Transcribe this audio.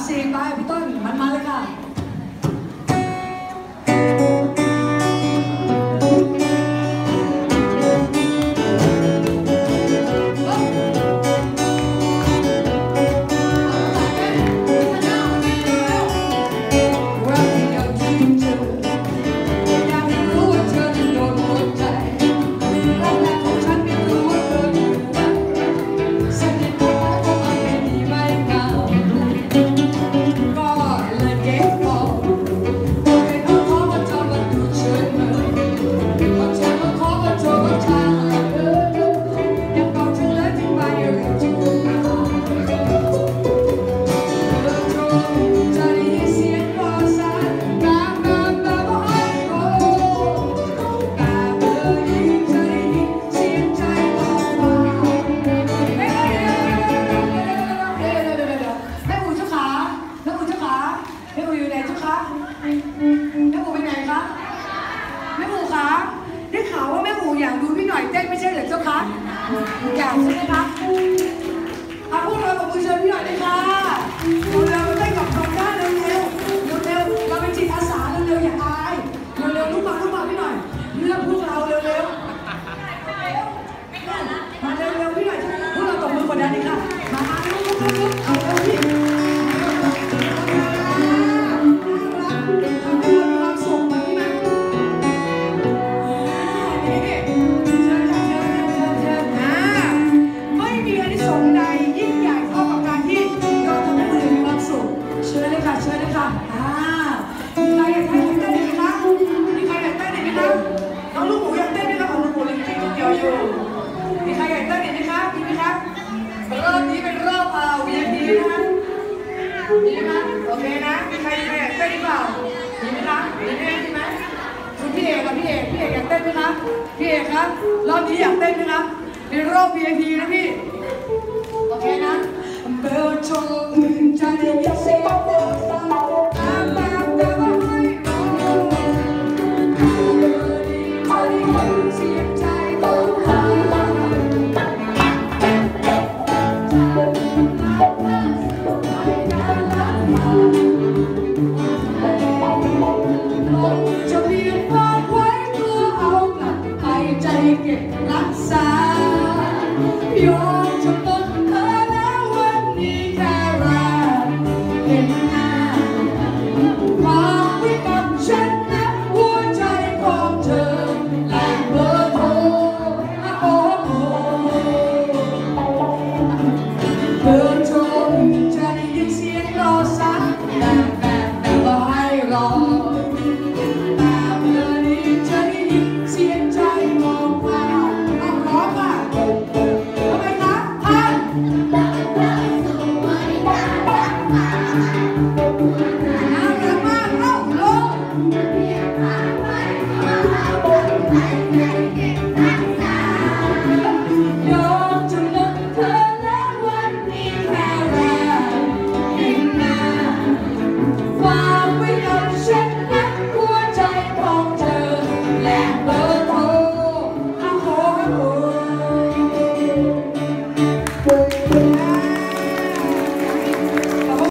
4ไปพี่ต้นมันมาเลยค่ะอยากใช่ไหมคะพวกเรากับมือเชิญพี่หน่อยเลยค่ะเราไปเต้นกับคนได้เร็วเราเป็นจิตอาสาเร็วอย่าอายเร็วลุกมาพี่หน่อยเลือกพวกเราเร็วมาเร็วพี่หน่อยพวกเราตบมือกดดันเลยค่ะมาลุกเอาเร็วพี่ความสุขมาที่นั่นเชิญเลยค่ะมีใครอยากเต้นไหมคะน้องลูกหมูอยากเต้นไหมคะของลูกหมูลิงกิ้งเกี่ยวอยู่มีใครอยากเต้นไหมคะมีไหมคะรอบนี้เป็นรอบVIP นะคะมีไหมคะโอเคนะมีใครอยากเต้นหรือเปล่ามีไหมคะมีไหมคุณพี่เอกกับพี่เอกอยากเต้นไหมคะพี่เอกครับรอบนี้อยากเต้นไหมคะเป็นรอบ VIP นะพี่โอเคนะเบลชงใจยิ่งเสียโบสถ์จะเพียงฝากไว้ตัวเอากลับไปใจเก็บรักษายอมจะหมดเธอแล้ววันนี้แค่รักเห็นหน้าฝากไว้กับฉันนะหัวใจของเธอและเบอร์โทรโอ้โหเบอร์โทรจะได้ยินเสียงรอสักแต่ว่าให้รอ Bye.